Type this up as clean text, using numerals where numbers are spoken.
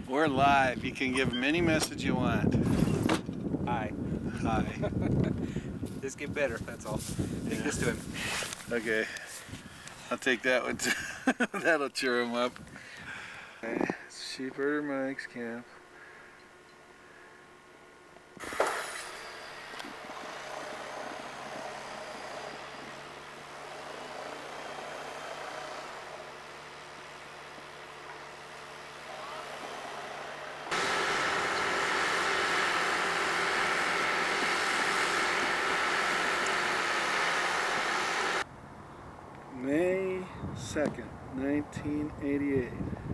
We're live. You can give him any message you want. Hi. Hi. Just get better, that's all. Take this to him. Okay. I'll take that one too. That'll cheer him up. Okay. Sheepherder Mike's camp. May 2nd, 1988.